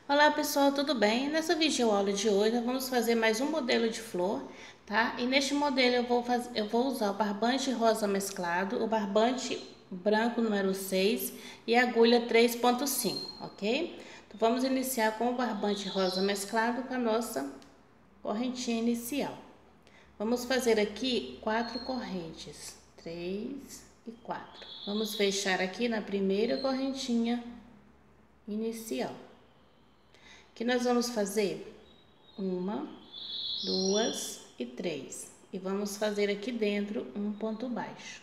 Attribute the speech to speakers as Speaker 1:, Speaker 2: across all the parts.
Speaker 1: Olá pessoal, tudo bem? Nessa videoaula de hoje nós vamos fazer mais um modelo de flor, tá? E neste modelo eu vou usar o barbante rosa mesclado, o barbante branco número 6 e a agulha 3,5, ok? Então vamos iniciar com o barbante rosa mesclado com a nossa correntinha inicial. Vamos fazer aqui 4 correntes, 3 e 4. Vamos fechar aqui na primeira correntinha inicial. Que nós vamos fazer 1, 2 e 3 e vamos fazer aqui dentro um ponto baixo.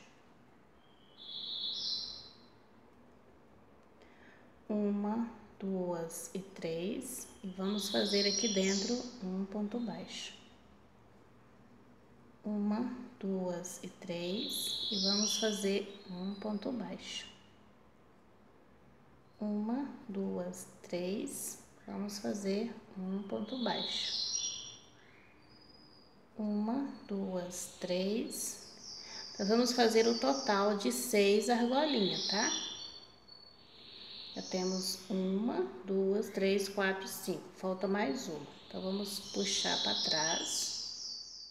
Speaker 1: 1, 2 e 3 e vamos fazer aqui dentro um ponto baixo. 1, 2 e 3 e vamos fazer um ponto baixo. 1, 2, 3, vamos fazer um ponto baixo. 1, 2, 3. Nós vamos fazer o total de 6 argolinhas, tá? Já temos 1, 2, 3, 4, 5. Falta mais uma. Então, vamos puxar para trás.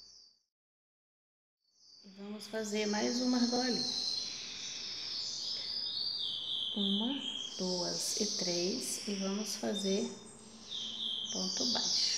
Speaker 1: E vamos fazer mais uma argolinha. 1, 2 e 3. E vamos fazer ponto baixo.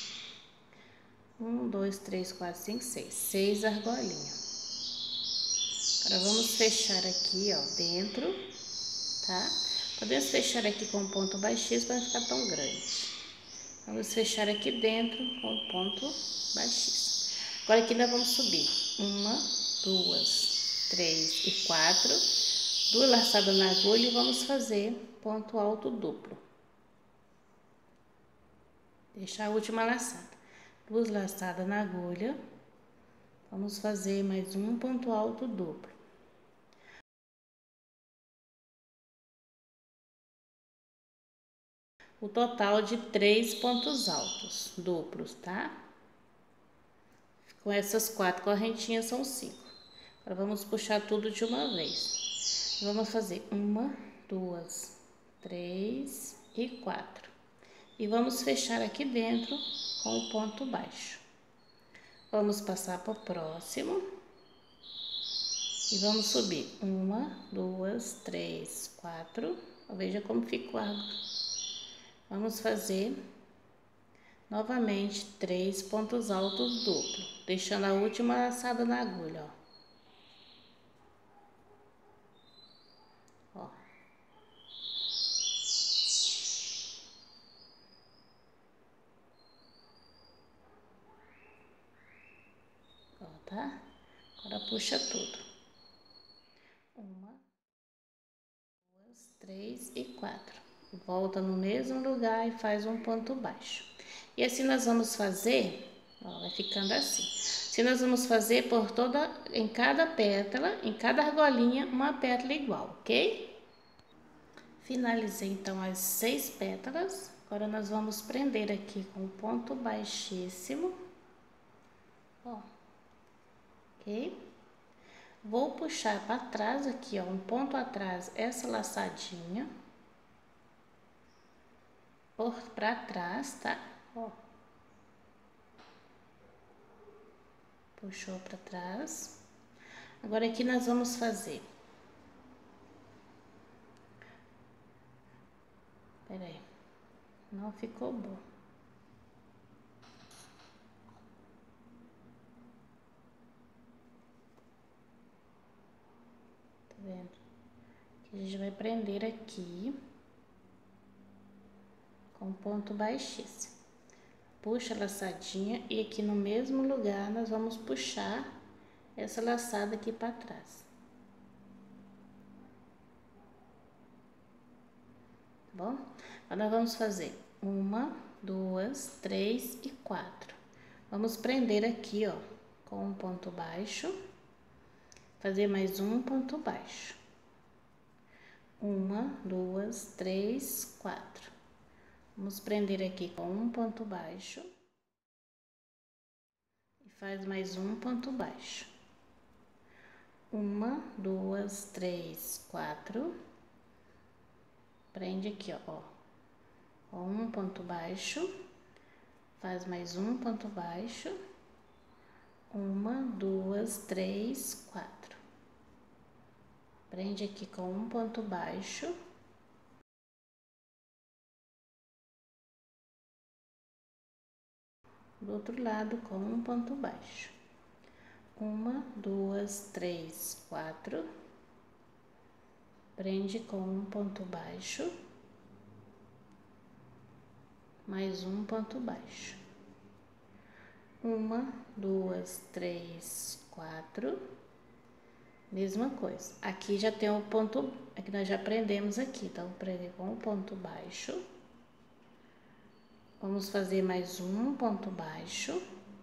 Speaker 1: 1, 2, 3, 4, 5, 6. 6 argolinhas. Agora, vamos fechar aqui, ó, dentro, tá? Podemos fechar aqui com ponto baixíssimo para não ficar tão grande. Vamos fechar aqui dentro com ponto baixíssimo. Agora aqui nós vamos subir 1, 2, 3 e 4. 2 laçadas na agulha e vamos fazer ponto alto duplo. Deixar a última laçada. 2 laçadas na agulha. Vamos fazer mais um ponto alto duplo. O total de 3 pontos altos duplos, tá? Com essas 4 correntinhas são 5. Agora vamos puxar tudo de uma vez. Vamos fazer 1, 2, 3 e 4. E vamos fechar aqui dentro com o ponto baixo. Vamos passar para o próximo. E vamos subir 1, 2, 3, 4. Veja como ficou a água. Vamos fazer novamente 3 pontos altos duplos, deixando a última laçada na agulha, ó. Ó, tá? Agora puxa tudo. 1, 2, 3 e 4. Volta no mesmo lugar e faz um ponto baixo. E assim nós vamos fazer, ó, vai ficando assim. Assim nós vamos fazer por em cada pétala, em cada argolinha, uma pétala igual, ok? Finalizei então as 6 pétalas. Agora nós vamos prender aqui com ponto baixíssimo, ó, ok? Vou puxar para trás aqui, ó, um ponto atrás, essa laçadinha, para trás, tá? Ó. Puxou para trás. Agora aqui nós vamos fazer. Peraí, não ficou bom. Tá vendo? A gente vai prender aqui com ponto baixíssimo. Puxa a laçadinha e aqui no mesmo lugar nós vamos puxar essa laçada aqui para trás. Tá bom? Agora nós vamos fazer 1, 2, 3 e 4. Vamos prender aqui, ó, com um ponto baixo. Fazer mais um ponto baixo. 1, 2, 3, 4. Vamos prender aqui com um ponto baixo. E faz mais um ponto baixo. 1, 2, 3, 4. Prende aqui, ó, com um ponto baixo, faz mais um ponto baixo, uma, duas, três, quatro. Prende aqui com um ponto baixo. Do outro lado com um ponto baixo. Uma, duas, três, quatro. Prende com um ponto baixo. Mais um ponto baixo. Uma, duas, três, quatro. Mesma coisa. Aqui já tem um ponto, aqui nós já prendemos aqui, então prender com um ponto baixo. Vamos fazer mais um ponto baixo,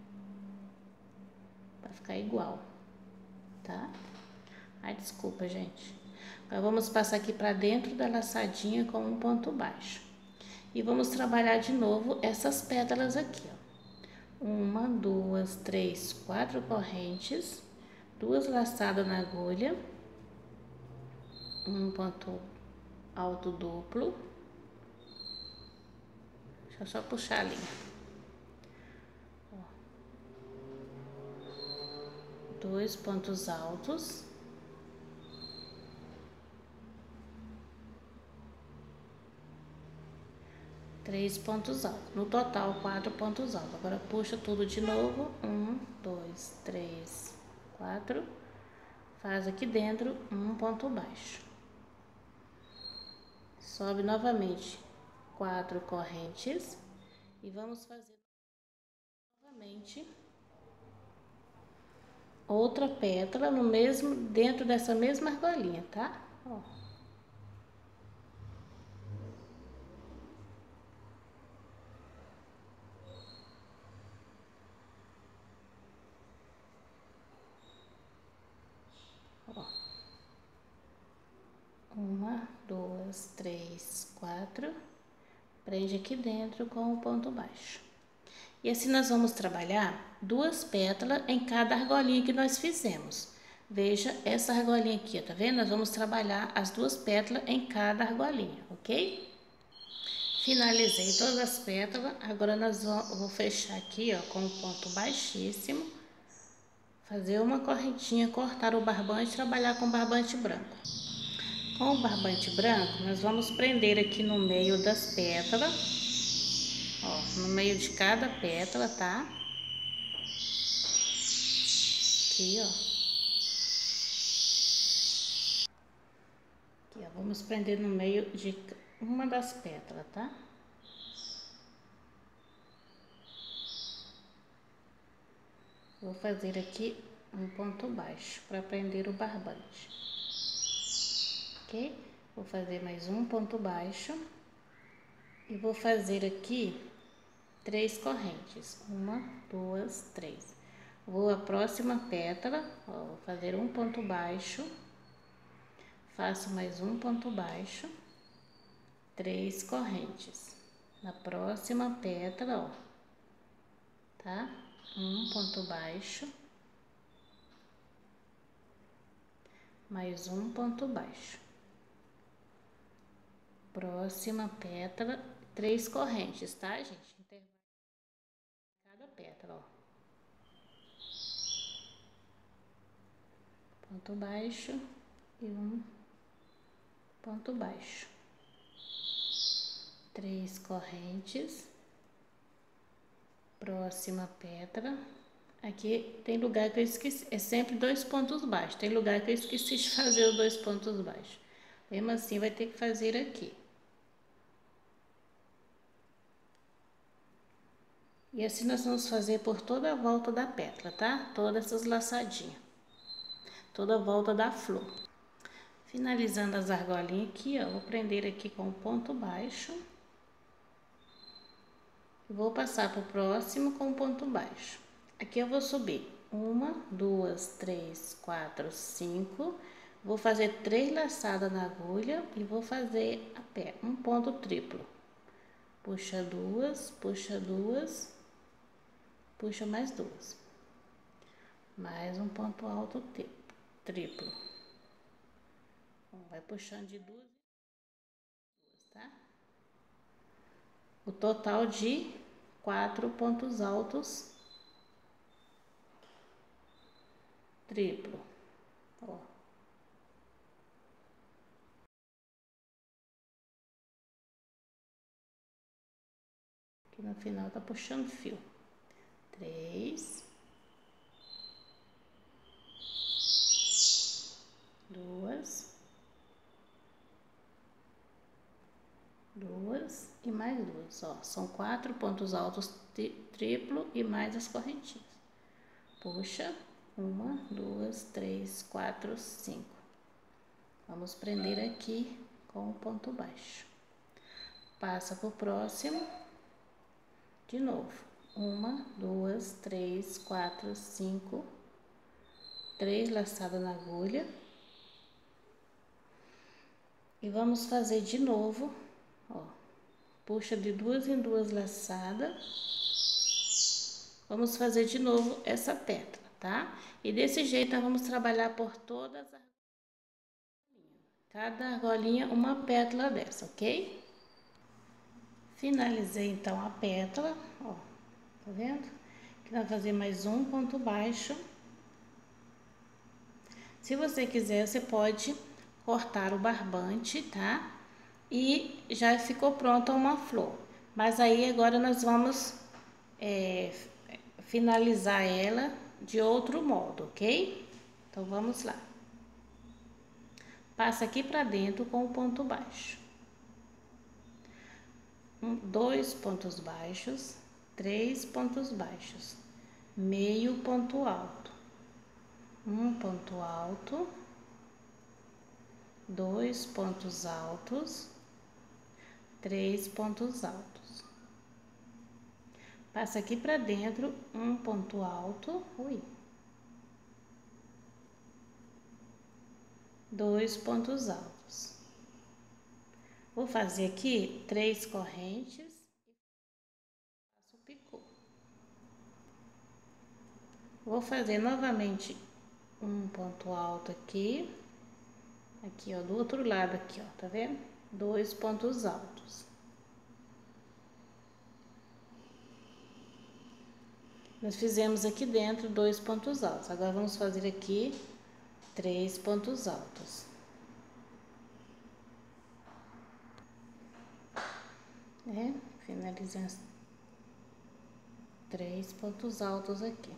Speaker 1: para ficar igual, tá? Ai, desculpa, gente. Agora vamos passar aqui para dentro da laçadinha com um ponto baixo. E vamos trabalhar de novo essas pétalas aqui, ó. Uma, duas, três, quatro correntes, duas laçadas na agulha, um ponto alto duplo. Deixa eu só puxar a linha. Ó. Dois pontos altos. Três pontos altos. No total, 4 pontos altos. Agora puxa tudo de novo. 1, 2, 3, 4. Faz aqui dentro um ponto baixo. Sobe novamente 4 correntes. E vamos fazer novamente outra pétala no mesmo, dentro dessa mesma argolinha, tá? Ó. Ó. Uma, duas, três, quatro. Prende aqui dentro com o ponto baixo. E assim nós vamos trabalhar duas pétalas em cada argolinha que nós fizemos. Veja essa argolinha aqui, tá vendo? Nós vamos trabalhar as duas pétalas em cada argolinha, ok? Finalizei todas as pétalas. Agora vou fechar aqui, ó, com um ponto baixíssimo. Fazer uma correntinha, cortar o barbante e trabalhar com barbante branco. Com o barbante branco, nós vamos prender aqui no meio das pétalas. Ó, no meio de cada pétala, tá? Aqui, ó. Aqui, ó. Vamos prender no meio de uma das pétalas, tá? Vou fazer aqui um ponto baixo para prender o barbante. Ok? Vou fazer mais um ponto baixo. E vou fazer aqui 3 correntes. Uma, duas, três. Vou à próxima pétala, ó, vou fazer um ponto baixo, faço mais um ponto baixo, 3 correntes. Na próxima pétala, ó, tá? Um ponto baixo, mais um ponto baixo. Próxima pétala, 3 correntes, tá, gente? Intervalo em cada pétala, ó. Ponto baixo e um ponto baixo. 3 correntes. Próxima pétala. Aqui tem lugar que eu esqueci, é sempre 2 pontos baixos. Tem lugar que eu esqueci de fazer os 2 pontos baixos. Mesmo assim, vai ter que fazer aqui. E assim nós vamos fazer por toda a volta da pétala, tá? Todas essas laçadinhas. Toda a volta da flor. Finalizando as argolinhas aqui, ó, vou prender aqui com um ponto baixo. Vou passar para o próximo com um ponto baixo. Aqui eu vou subir 1, 2, 3, 4, 5. Vou fazer 3 laçadas na agulha e vou fazer a pé um ponto triplo. Puxa duas, puxa duas, puxa mais duas. Mais um ponto alto triplo. Vai puxando de duas, tá? o total de 4 pontos altos triplo, ó. Aqui no final tá puxando fio. 3, 2 e mais 2, ó. São 4 pontos altos triplo e mais as correntinhas. Puxa, 1, 2, 3, 4, 5. Vamos prender aqui com o ponto baixo. Passa pro próximo. De novo. 1, 2, 3, 4, 5. 3 laçadas na agulha. E vamos fazer de novo, ó. Puxa de 2 em 2 laçadas. Vamos fazer de novo essa pétala, tá? E desse jeito nós vamos trabalhar por todas as... Cada argolinha uma pétala dessa, ok? Finalizei então a pétala, ó. Tá vendo? Aqui nós vamos fazer mais um ponto baixo. Se você quiser, você pode cortar o barbante, tá? E já ficou pronta uma flor. Mas aí agora nós vamos finalizar ela de outro modo, ok? Então vamos lá. Passa aqui pra dentro com o ponto baixo. 2 pontos baixos, 3 pontos baixos, meio ponto alto, 1 ponto alto, 2 pontos altos, 3 pontos altos. Passa aqui pra dentro, 1 ponto alto, 2 pontos altos. Vou fazer aqui 3 correntes e faço o picô. Vou fazer novamente um ponto alto aqui, aqui ó, do outro lado aqui ó, tá vendo? 2 pontos altos. Nós fizemos aqui dentro 2 pontos altos, agora vamos fazer aqui 3 pontos altos. Finalizando 3 pontos altos aqui.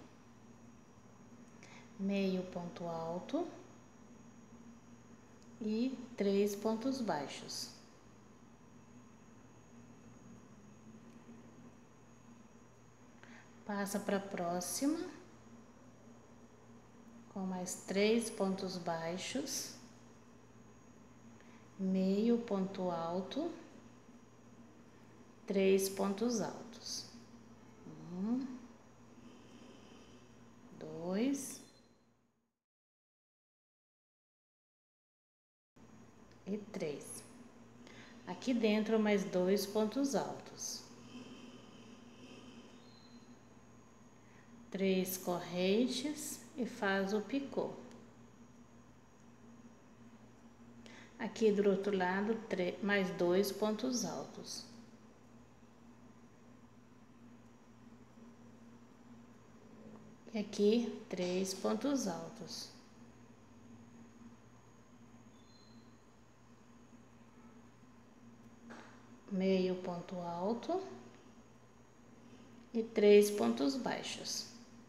Speaker 1: Meio ponto alto e 3 pontos baixos. Passa para a próxima com mais 3 pontos baixos, meio ponto alto, 3 pontos altos. 1, 2 e 3. Aqui dentro mais 2 pontos altos. 3 correntes e faz o picô. Aqui do outro lado, mais 2 pontos altos. E aqui, 3 pontos altos. Meio ponto alto e 3 pontos baixos.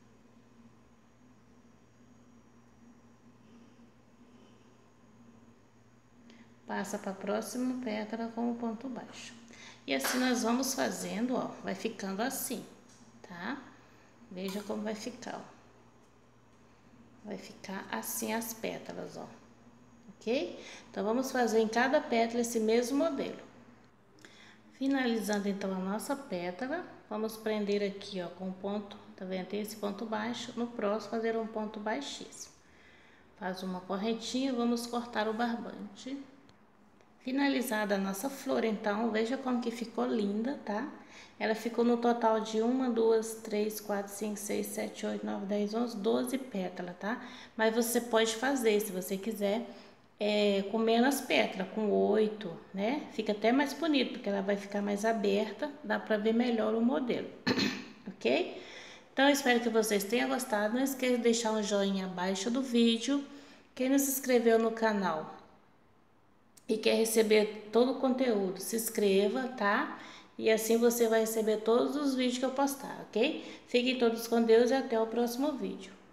Speaker 1: Passa para a próxima pétala com o ponto baixo. E assim nós vamos fazendo, ó, vai ficando assim, tá? Veja como vai ficar, ó. Vai ficar assim as pétalas, ó, ok? Então, vamos fazer em cada pétala esse mesmo modelo. Finalizando então a nossa pétala, vamos prender aqui, ó, com ponto, tá vendo? Tem esse ponto baixo, no próximo fazer um ponto baixíssimo. Faz uma correntinha, vamos cortar o barbante. Finalizada a nossa flor, então, veja como que ficou linda, tá? Ela ficou no total de 1, 2, 3, 4, 5, 6, 7, 8, 9, 10, 11, 12 pétalas, tá? Mas você pode fazer, se você quiser, com menos pétala, com 8, né? Fica até mais bonito, porque ela vai ficar mais aberta, dá para ver melhor o modelo, ok? Então, eu espero que vocês tenham gostado. Não esqueça de deixar um joinha abaixo do vídeo. Quem não se inscreveu no canal e quer receber todo o conteúdo, se inscreva, tá? E assim você vai receber todos os vídeos que eu postar, ok? Fiquem todos com Deus e até o próximo vídeo.